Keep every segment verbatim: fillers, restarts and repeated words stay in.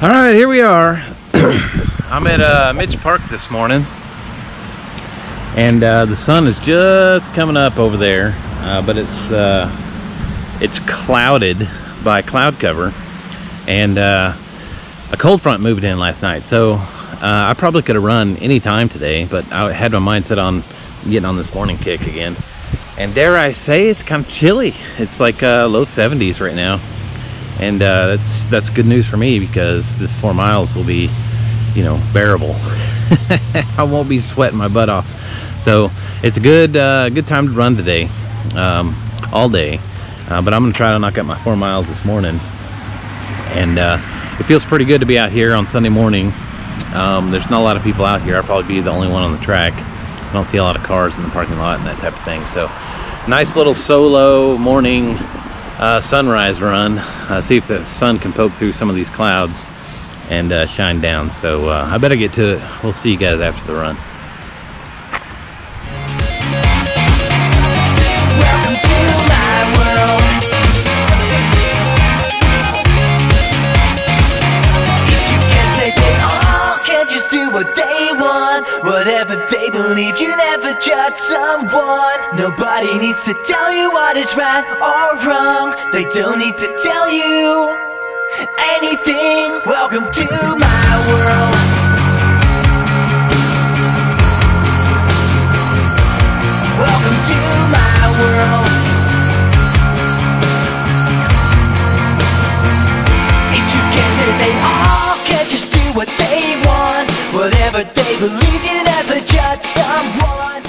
All right, here we are. I'm at uh, Mitch Park this morning, and uh, the sun is just coming up over there, uh, but it's uh, it's clouded by cloud cover, and uh, a cold front moved in last night. So uh, I probably could have run any time today, but I had my mindset on getting on this morning kick again. And dare I say, it's kind of chilly. It's like uh, low seventies right now. And uh, that's that's good news for me, because this four miles will be, you know, bearable. I won't be sweating my butt off. So it's a good uh, good time to run today, um, all day. Uh, but I'm gonna try to knock out my four miles this morning. And uh, it feels pretty good to be out here on Sunday morning. Um, there's not a lot of people out here. I'll probably be the only one on the track. I don't see a lot of cars in the parking lot and that type of thing. So nice little solo morning Uh, sunrise run. Uh, see if the sun can poke through some of these clouds and uh, shine down. So uh, I better get to it. We'll see you guys after the run. Welcome to my world. If you can't say they all can just do what they want, whatever they believe, you never judge someone. Nobody needs to tell you what is right or wrong. They don't need to tell you anything. Welcome to my world. Welcome to my world. If you can't say they all can just do what they want, whatever they believe, you never judge someone.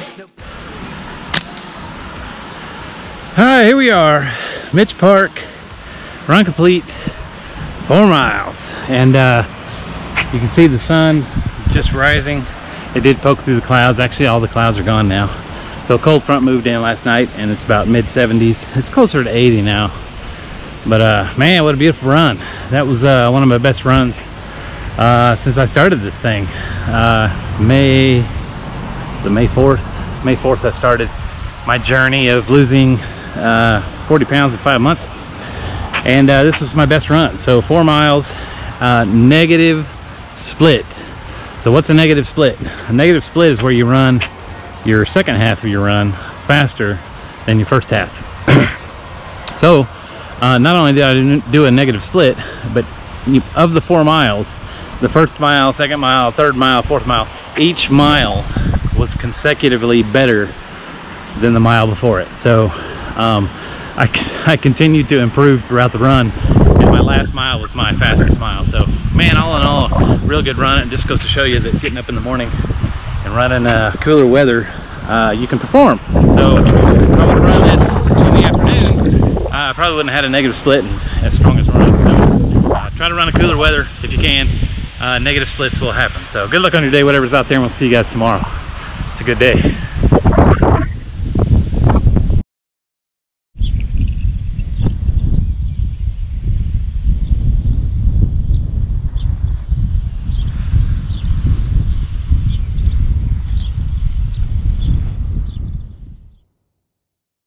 Alright, here we are, Mitch Park, run complete, four miles. And uh, you can see the sun just rising. It did poke through the clouds. Actually, all the clouds are gone now. So a cold front moved in last night, and it's about mid seventies. It's closer to eighty now. But uh, man, what a beautiful run. That was uh, one of my best runs uh, since I started this thing. Uh, May, was it May fourth? May fourth I started my journey of losing uh, forty pounds in five months. And uh, this was my best run. So four miles, uh, negative split. So what's a negative split? A negative split is where you run your second half of your run faster than your first half. So uh, not only did I do a negative split, but you, of the four miles, the first mile, second mile, third mile, fourth mile, each mile was consecutively better than the mile before it. So um, I, I continued to improve throughout the run, and my last mile was my fastest mile. So man, all in all, real good run. It just goes to show you that getting up in the morning and running uh, cooler weather, uh, you can perform. So if I would have run this in the afternoon, uh, I probably wouldn't have had a negative split and as strong as run. So uh, try to run in cooler weather if you can. Uh, negative splits will happen. So good luck on your day, whatever's out there, and we'll see you guys tomorrow. It's a good day.